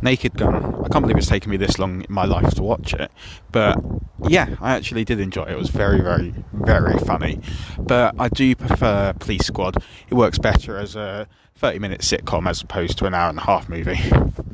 Naked Gun. I can't believe it's taken me this long in my life to watch it, but yeah, I actually did enjoy it. It was very, very, very funny. But I do prefer Police Squad. It works better as a 30-minute sitcom as opposed to an hour and a half movie.